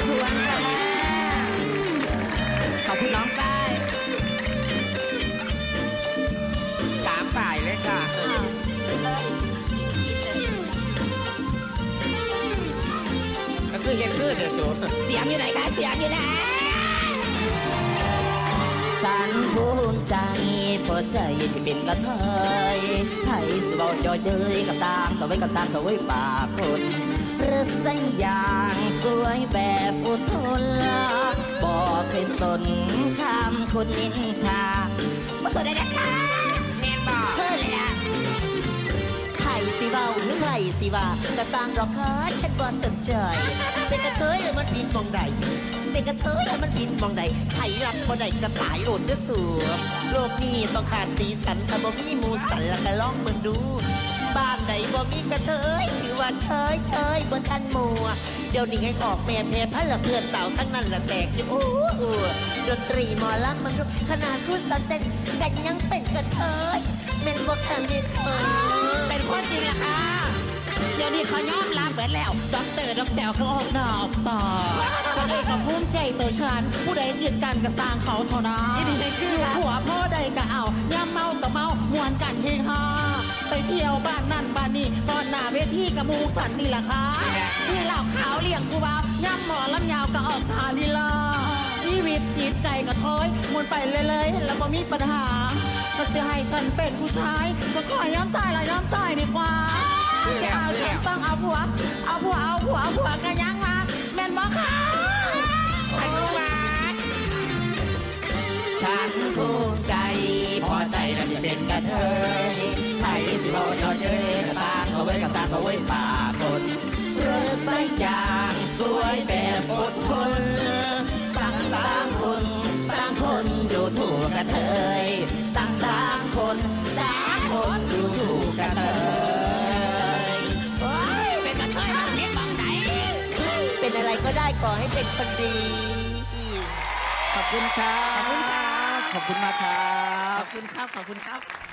ทวนค่ะแม่ขอบคุณน้องฝ้าย 3 ฝ่ายเลยค่ะก็คือเห็นคือเดี๋ยวสูเสียงอยู่ไหนคะเสียงอยู่ไหนฉันภูมิใจพอใจที่เป็นกระเทยไทยสบายจอยเดยกระซ้างตัวไว้กระซ้างตัวไว้ปากคนหรือสัญญาณสวยแบบอุทนบอกเคยสนคำคนนินทาว่าสนได้นะคะแม่บอกเธอเลยนะไทยสิว่าหรือไรสิว่ากระซ้างหรอกคะฉันบ่สนใจเป็นกระเทยแล้วมันผิดมองใดเป็นกระเทยแล้วมันผิดมองใดไทยรับบ่ได้กระต่ายโอดเด้อสูบโลกนี้ต้องขาดสีสันถ้าบ่มีมูสันแล้วก็ลองเบิ่งดูบ้านไหนบ่มีกระเทยถือว่าเฉยบ่ทันมัวเดี๋ยวนี้ให้ออกแม่เพลพันละเพื่อนสาวทั้งนั้นละแตกอยู่ดนตรีหมอลำมันก็ขนาดพูดสันเต้นกันยังเป็นกระเทยแม่นบ่คันนี่เธอเป็นคนจริงเหรอคะเดี๋ยวนี้เขายอมรับเบิดแล้วด็อกเตอร์แต๋วเขาออกหน้าออกตาคนอื่นก็ภูมิใจตัวฉันผู้ใดเกียดกันก็สร้างเขาเท่านั้นอยู่หัวพ่อใดก็เอาย่ำเมาก็เมามวนกันเฮฮาไปเที่ยวบ้านนั่นบ้านนี่ก่อนหน้าเวทีกับมูสันนี่แหละค่ะที่เหล่าขาวเลี้ยงกูบ่าวย่ำหมอลำยาวก็ออกทาลีลาชีวิตจิตใจก็ถอยมวนไปเลยแล้วก็มีปัญหาถ้าเสียให้ฉันเป็นผู้ชายก็ขอย้ำตายละย้ำตายดีกว่าจะเอาฉันต้องเอาผัวกันยังมาแม่นบ่ค่ะอนุวัฒน์ฉันภูมิใจพอใจแล้วจะเป็นกระเทยไทยสิบ่ยอดเย้ยกระซ้างเอาไว้กระซ้างเอาไว้ป่าคนเรือสายยางสวยแบบอดทนสร้างคนดูถูกกระเทยสร้างคนดูถูกกระเทยเป็นกระเทยมันเห็นมองไหนเป็นอะไรก็ได้ขอให้เป็นคนดีขอบคุณครับขอบคุณมากครับขอบคุณครับ